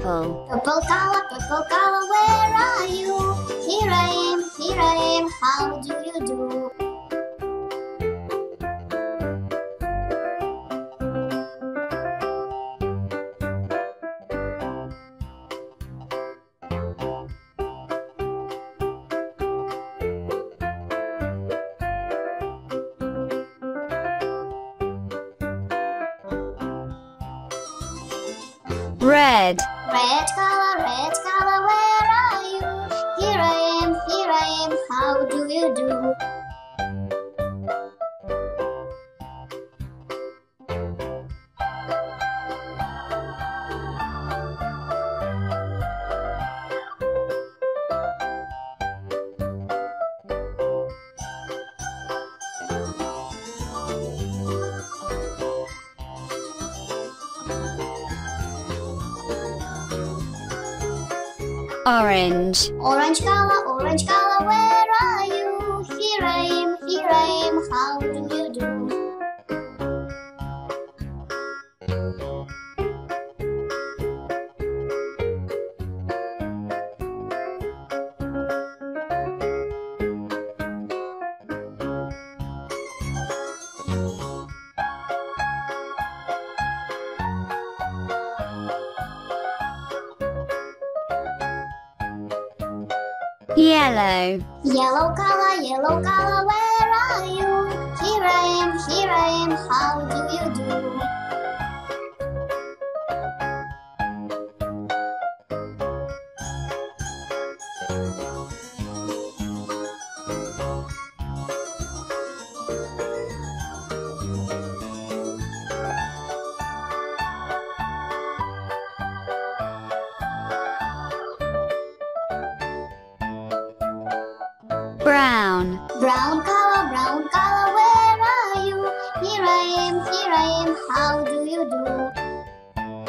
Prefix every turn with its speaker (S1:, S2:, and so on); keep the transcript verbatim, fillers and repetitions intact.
S1: Purple.
S2: Purple color, purple color, where are you? Here I am, here I am, how do you do?
S1: Red.
S2: Red color, red color, where are you? Here I am, here I am, how do you do?
S1: Orange.
S2: Orange color, orange color, where are you? Here I am, here I am, how do you do?
S1: Yellow.
S2: Yellow color, yellow color, where are you? Here I am, here I am, how do you do?
S1: Brown.
S2: Brown color, brown color, where are you? Here I am, here I am, how do you do?